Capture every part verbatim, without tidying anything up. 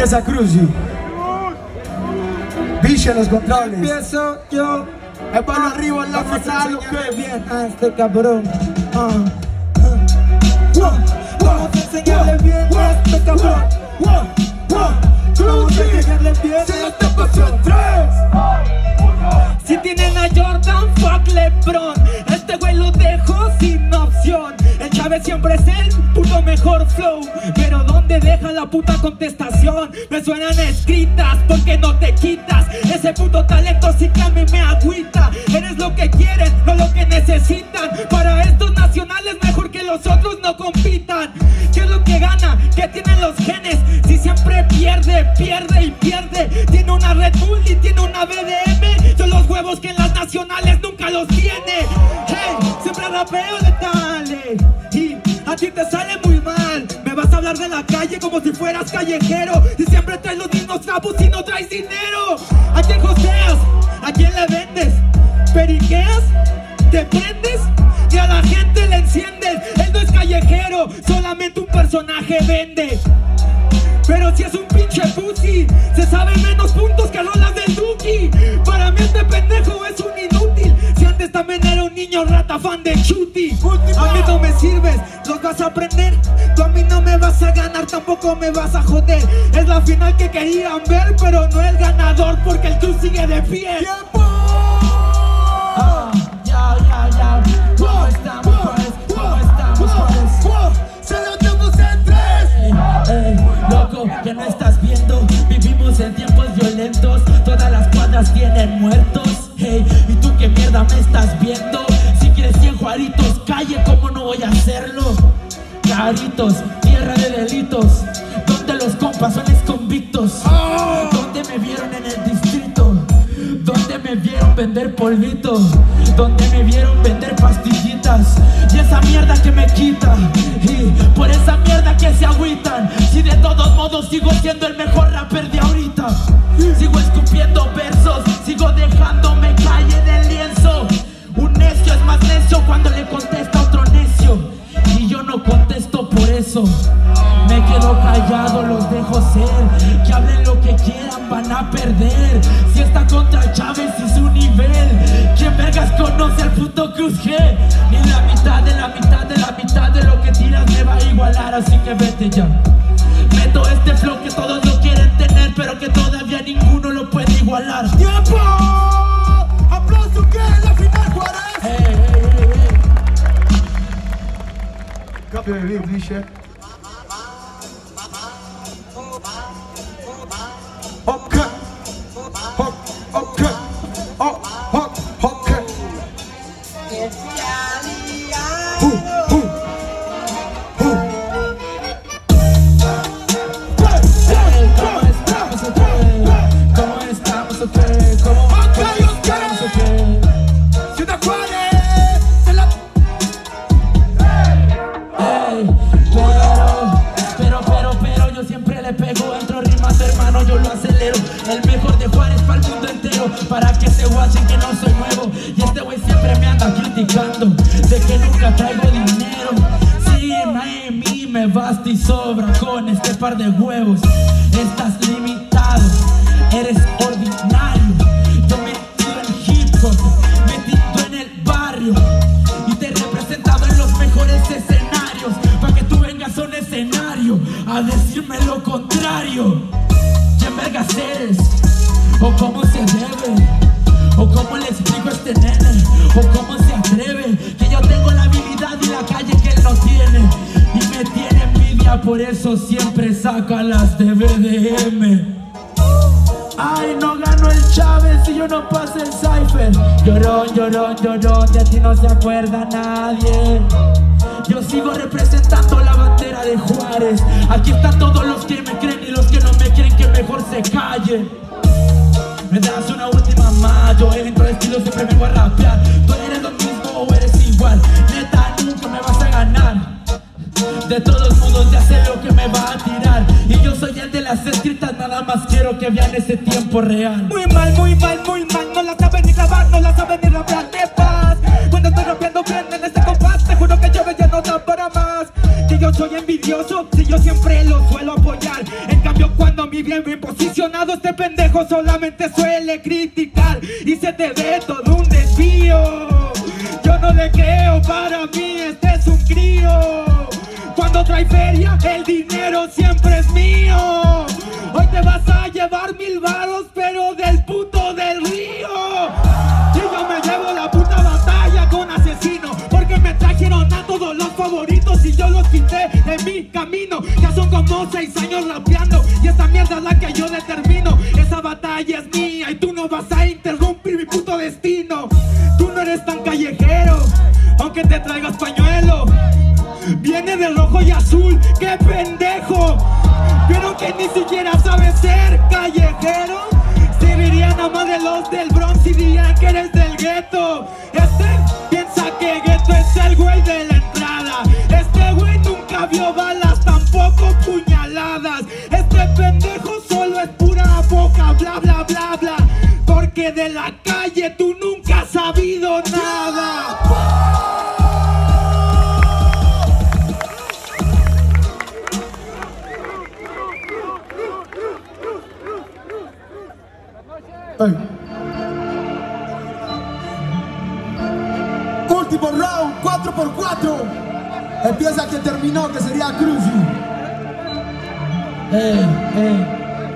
Empieza Cruzy. Biche en los controles. Empiezo yo. Es para arriba en la fatal, que bien a este cabrón. Uh, uh. Vamos a enseñarle bien a este cabrón. Vamos a enseñarle bien a este cabrón. Si tienen a Jordan, fuck LeBron. Este güey lo dejo sin opción. El Chávez siempre es el puto mejor flow. Pero ¿dónde deja la puta contestación? Me suenan escritas porque no te quitas. Ese puto talento sí que a mí me agüita. Eres lo que quieren, no lo que necesitan. Para estos nacionales mejor que los otros no compitan. ¿Qué es lo que gana? ¿Qué tienen los genes? Si siempre pierde, pierde y pierde. Tiene una Red Bull y tiene una B D M. Son los huevos que en las nacionales nunca los tiene. Hey, siempre rapeo de tale y a ti te sale muy mal. Me vas a hablar de la calle como si fueras callejero. Y siempre traes los mismos trapos y no traes dinero. ¿A quién joseas? ¿A quién le vendes? ¿Periqueas? ¿Te prendes? Y a la gente le enciendes. Él no es callejero, solamente un personaje vende. Pero si es un pinche pussy, se sabe menos puntos que rolas del Duki. Para mí este pendejo es un inútil. Si antes también era un niño rata fan de Chuti. A mí no me sirves, los vas a aprender. Tú a mí no me vas a ganar, tampoco me vas a joder. Es la final que querían ver, pero no el ganador, porque el club sigue de pie. ¡Tiempo! Ah, ya, ya, ya. ¿Cómo estamos, pues? ¿Cómo estamos, pues? ¡Se lo tenemos en tres! Ey, loco, que no estás viendo. Vivimos en tiempos violentos. Todas las cuadras tienen muertos. Hey, ¿y tú qué mierda me estás viendo? Si quieres cien juaritos, calle, ¿cómo no voy a hacerlo? Caritos, tierra de delitos, donde los compas son convictos. Donde me vieron en el distrito, donde me vieron vender polvito, donde me vieron vender pastillitas. Y esa mierda que me quita, y por esa mierda que se agüitan. Si de todos modos sigo siendo el mejor rapper de ahorita. Sigo escupiendo versos, sigo dejándome calle del lienzo. Un necio es más necio cuando le contesta a otro necio. Y yo no contesto por eso. Me quedo callado, los dejo ser. Que hablen lo que quieran, van a perder. Si está contra Chávez y su nivel, ¿quién vergas conoce al puto Cruz G? Ni la mitad de la mitad de la mitad de lo que tiras me va a igualar, así que vete ya. Meto este flow que todos lo quieren tener, pero que todavía ninguno lo puede igualar. ¡Tiempo! ¡Aplauso que es la final, Juárez! Hey, hey, hey, hey. Cambio de beat, Biche. Ok, ok, ok, oh, oh, ok. Uh, uh, uh. Hey, ¿cómo estamos, ok? ¿Cómo estamos, ok? ¿Cómo estamos, ok? Ciudad Juárez, se la... Hey, pero, pero, pero, pero yo siempre le pego, entro rimando, hermano, yo lo acelero. El mejor de Juárez para el mundo entero, para que se guachen que no soy nuevo. Y este güey siempre me anda criticando de que nunca traigo dinero. Sí, Miami me basta y sobra con este par de huevos. Estás limitado, eres ordinario. Yo metido en hip hop, metido en el barrio, y te he representado en los mejores escenarios, para que tú vengas a un escenario a decirme lo contrario. ¿Quién vergas eres? ¿O cómo se debe? ¿O cómo le explico a este nene? ¿O cómo se atreve? Que yo tengo la habilidad y la calle que él no tiene. Y me tiene envidia, por eso siempre saca las de B D M. Ay, no ganó el Chávez y yo no pasé el cypher. Llorón, llorón, llorón, de ti no se acuerda nadie. Yo sigo representando la bandera de Juárez. Aquí están todos los que me creen y los que no me creen, que mejor se callen. Me das una última más, yo entro de estilo, siempre vengo a rapear. Tú eres lo mismo o eres igual, neta nunca me vas a ganar. De todos modos ya sé lo que me va a tirar, y yo soy el de las escritas, nada más quiero que vean ese tiempo real. Muy mal, muy mal, muy mal, no la saben ni grabar, no la saben ni rapear, de paz. Cuando estoy rapeando bien en este compás, te juro que yo ya no da para más. Que yo soy envidioso, si yo siempre lo suelo apoyar. En cambio cuando mi bien, bien posicionado, este pendejo solamente suele criticar y se te ve todo un desvío. Yo no le creo, para mí este es un crío. Cuando trae feria, el dinero siempre es mío. Hoy te vas a llevar mil varos, pero del puto del río. Y yo me llevo la puta batalla con asesino, porque me trajeron a todos los favoritos y yo los quité de mi camino. Ya son como seis años rapeando y esta mierda es la que yo determino. Esa batalla es mía y tú no vas a interrumpir mi puto destino. Tú no eres tan callejero, aunque te traigas pañuelo. Viene de rojo y azul, qué pendejo. Vieron que ni siquiera sabes ser callejero. Se verían nada más de los del Bronx y dirían que eres del gueto. Este piensa que gueto es el güey de la entrada. Este güey nunca vio balas, tampoco puñaladas. Este pendejo solo es pura boca, bla bla bla bla. Porque de la calle tú nunca has sabido nada. Hey. Último round, cuatro por cuatro. Empieza que terminó, que sería Cruzy. Eh, eh.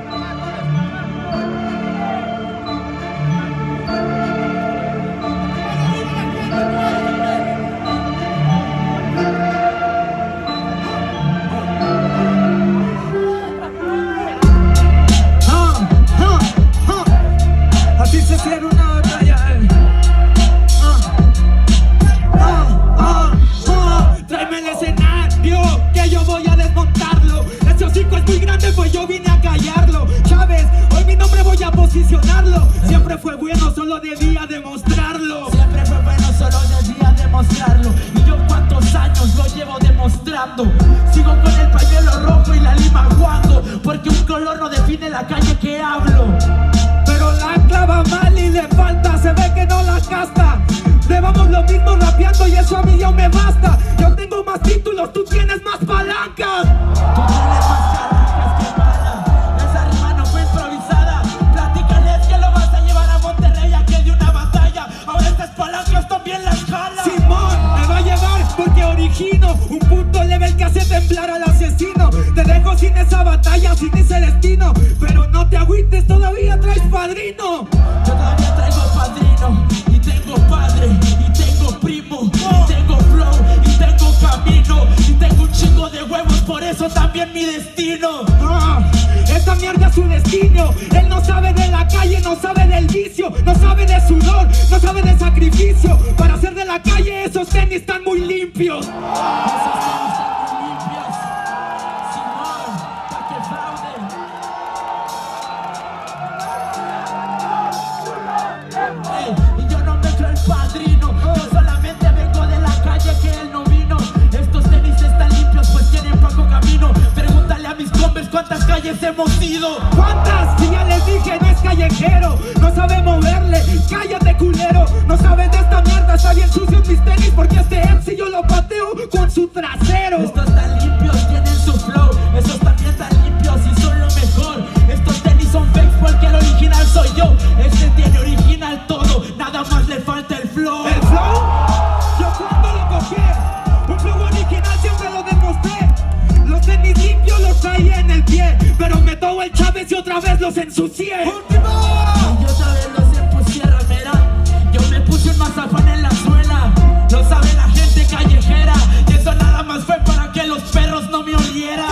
Siempre fue bueno, solo debía demostrarlo. Siempre fue bueno, solo debía demostrarlo. Y yo cuántos años lo llevo demostrando. Sigo con el pañuelo rojo y la lima guango, porque un color no define la calle que hablo. Pero la clava mal y le falta, se ve que no la casta. Llevamos lo mismo rapeando y eso a mí ya me basta. Yo tengo más títulos, tú tienes más palancas. Tú tienes más palancas que balas. Esa rima no fue improvisada. Platícales que lo vas a llevar a Monterrey a que de una batalla. Ahora estas palancas también las jalas. Simón me va a llevar porque origino un punto level que hace temblar al asesino. Te dejo sin esa batalla, sin ese destino. Pero no te agüites, todavía traes padrino. Yo todavía traigo padrino y tengo padre y tengo primo y tengo flow y tengo camino y tengo un chingo de huevos, por eso también mi destino. Ah, esta mierda es su destino. Él no sabe de la calle, no sabe del vicio, no sabe de sudor, no sabe de sacrificio. Para hacer de la calle esos tenis están muy limpios. Esos tenis están muy limpios, Simón, pa' que fraude. Ey, y yo no me creo el padrino, yo solamente vengo de la calle que él no vino. Estos tenis están limpios pues tienen poco camino. Pregúntale a mis Converse cuántas calles hemos ido. ¿Cuántas? Si ya les dije, no es callejero, no sabe moverle, cállate culero. No sabes de esta mierda, está bien sucios mis tenis, porque este M C yo lo pateo con su trasero. Estos están limpios, tienen su flow, esos también están limpios y son lo mejor. Estos tenis son fakes porque el original soy yo. Este tiene original todo, nada más le falta el flow. ¿El flow? Yo cuando lo copié, un flow original siempre lo demostré. Los tenis limpios los traía en el pie, pero me tomo el Chávez y otra vez los ensucié. Y otra vez los empusieron, mira. Yo me puse un mazapán en la suela. Lo sabe la gente callejera. Y eso nada más fue para que los perros no me olieran.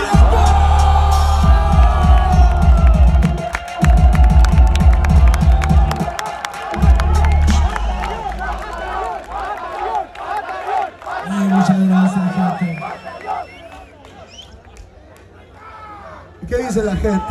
Ay, muchas gracias, gente. ¿Qué dice la gente?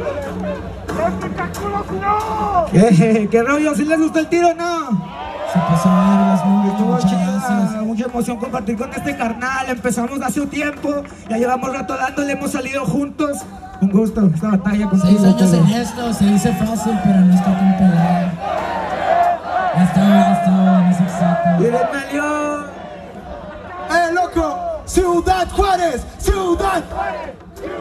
¿Qué, ¿Qué rollo? ¿Si les gusta el tiro o no? Sí, pues pasó vergas, muy bien, Estuvo muchas chida, gracias. mucha emoción compartir con este carnal. Empezamos hace un tiempo, ya llevamos rato dándole, hemos salido juntos. Un gusto esta batalla contigo. Seis años en pero- esto, se dice fácil, pero no está tan pelado. Ya está, ya está, no es exacto. ¡Miren, Melio! ¡Eh, loco! ¡Ciudad Juárez! ¡Ciudad Juárez!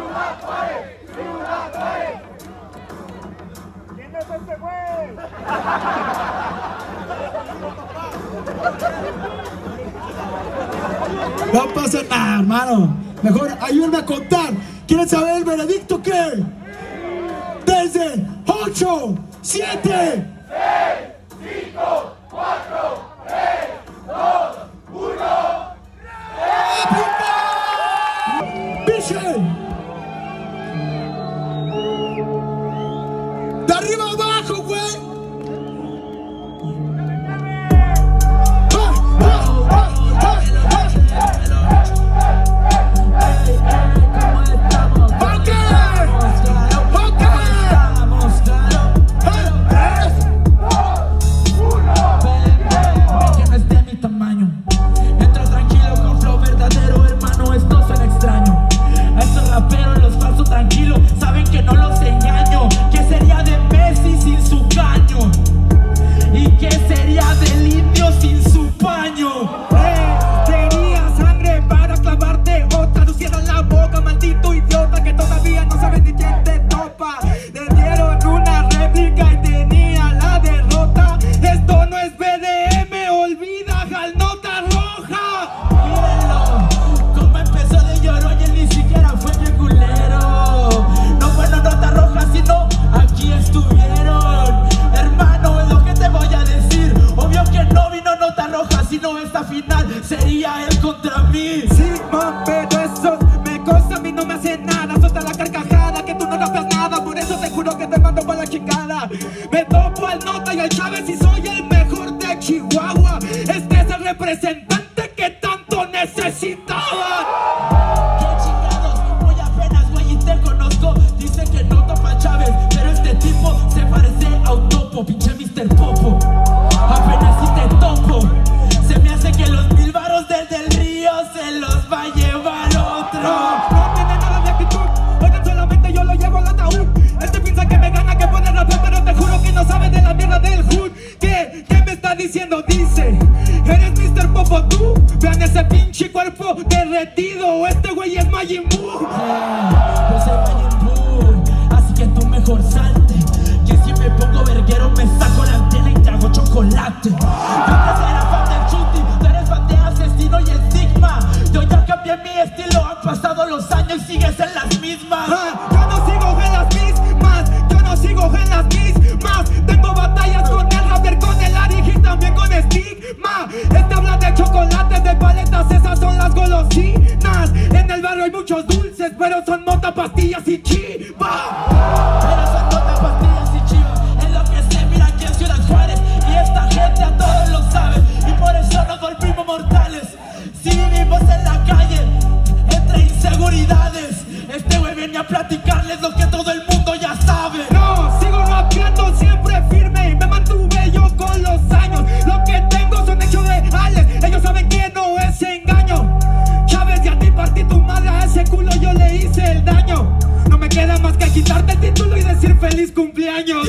No pasa nada, hermano. Mejor ayúdenme a contar. ¿Quieren saber el veredicto qué? Desde ocho, siete, de arriba abajo, güey. Ah, ah, ah, ah, ah. Ok, ok. Que no es de mi tamaño. Entra tranquilo con flow verdadero, hermano, esto suena extraño. A estos raperos, los falsos tranquilos, saben que no los engaño. ¿Qué sería de Messi sin su caño? ¿Y qué sería del indio sin su paño? Eh, Tenía sangre para clavarte otra. No cierras la boca, maldito idiota, que todavía no sabes ni quién te topa. Te dieron una réplica y tenía la derrota. Esto no es B D M, olvida al nota roja. Mírenlo, cómo empezó de llorón y él ni siquiera fue mi culero. No fue la nota roja, sino aquí estuvieron. Hermano, es lo que te voy a decir. Obvio que no vino nota roja, sino esta final sería él contra mí. Sí, man, pero eso me cosa, a mí no me hace nada. Suelta la carcajada, que tú no rapeas nada. Por eso te juro que te mando para la chingada. Me topo al Nota y al Chávez y soy el mejor de Chihuahua. Este es el representante que tanto necesitaba. Qué chingados, muy apenas, güey, y te conozco. Dice que no topa Chávez, pero este tipo se parece a un topo, pinche mister Popo. Apenas si te topo, se me hace que los mil varos del del río se los va a llevar otro. No, no tiene nada de actitud. Oigan, solamente yo lo llevo al ataúd. Este piensa que me gana, que puede rapear, pero te juro que no sabe de la mierda del hood. ¿Qué? ¿Qué me está diciendo? Dice, ¿eres mister Popo tú? Vean ese pinche cuerpo derretido. Este güey es Majin Buu. Yo soy Majin Buu, así que tú mejor salte. Que si me pongo verguero me saco la antena y te hago chocolate. Yo antes era fan del Chuti, tú eres fan de Asesino y Estigma. Yo ya cambié mi estilo, han pasado los años y sigues en las mismas. Ah, yo no sigo en las mismas, yo no sigo en las mismas. Tengo batallas con el rapper, con el Ari y también con Stigma. Este habla de chocolates, de paletas, esas son las golosinas. En el barrio hay muchos dulces, pero son mota, pastillas y chiva. Pero son notas, pastillas y chivas, es lo que se mira aquí en Ciudad Juárez. Y esta gente a todos lo sabe, y por eso nos volvimos mortales. Si vivimos en la calle, entre inseguridades, este güey venía a platicarles lo que todo el mundo ya sabe. No, sigo rapeando siempre firme y me mantuve yo con los años. Lo que tengo son hechos reales, ellos saben que no es engaño. Chávez, ya te partí tu madre, a ese culo yo le hice el daño. No me queda más que quitarte el título y decir feliz cumpleaños.